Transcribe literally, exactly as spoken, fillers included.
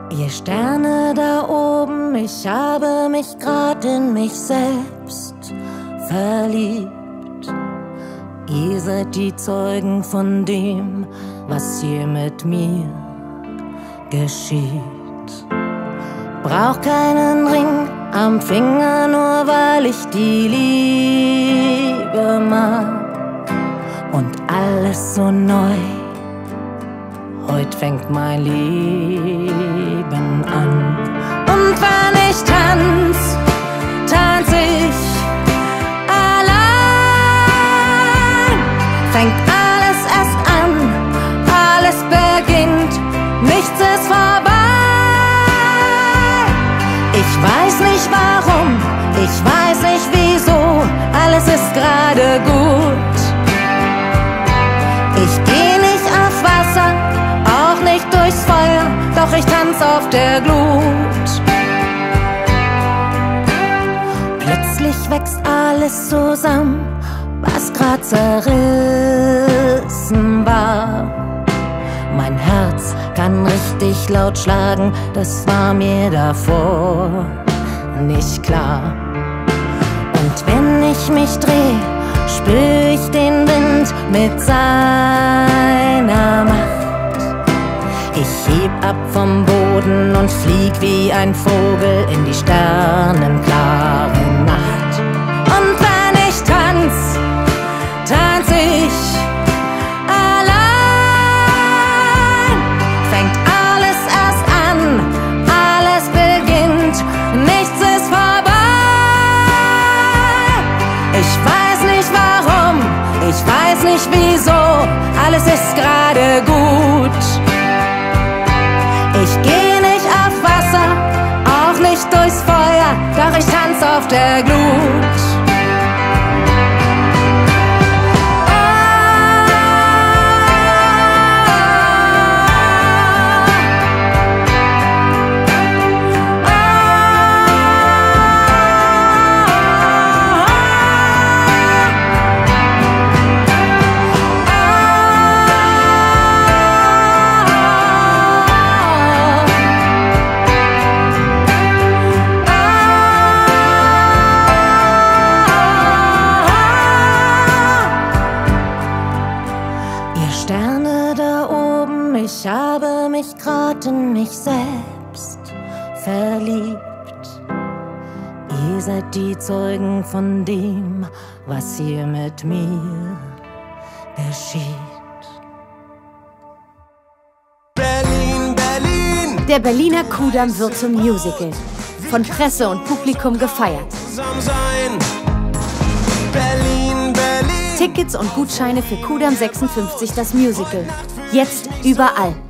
Ihr Sterne da oben, ich habe mich grad in mich selbst verliebt. Ihr seid die Zeugen von dem, was hier mit mir geschieht. Brauch keinen Ring am Finger, nur weil ich die Liebe mag. Und alles so neu, heut fängt mein Leben an. Und wenn ich tanz, tanz ich allein. Fängt alles erst an, alles beginnt, nichts ist vorbei. Ich weiß nicht warum, ich weiß nicht wieso, alles ist gerade gut. Ich geh nicht auf Wasser, auch nicht durchs Feuer, doch ich tanz auf der Glut. Plötzlich wächst alles zusammen, was grad zerrissen war. Mein Herz kann richtig laut schlagen, das war mir davor nicht klar. Und wenn ich mich dreh, spür ich den Wind mit seiner Macht. Ich heb ab vom Boden und flieg wie ein Vogel in die sternenklare Nacht. Und wenn ich tanz, tanz ich allein. Fängt alles erst an, alles beginnt, nichts ist vorbei. Ich weiß nicht warum, ich weiß nicht wieso, alles ist gerade gut. Ich geh nicht auf Wasser, auch nicht durchs Feuer, doch ich tanz auf der Glut. Sterne da oben, ich habe mich grad in mich selbst verliebt. Ihr seid die Zeugen von dem, was hier mit mir geschieht. Berlin, Berlin. Der Berliner Kudamm wird zum Musical. Von Presse und Publikum gefeiert. Zusammen sein. Berlin, Berlin. Tickets und Gutscheine für Kudamm sechsundfünfzig das Musical. Jetzt überall.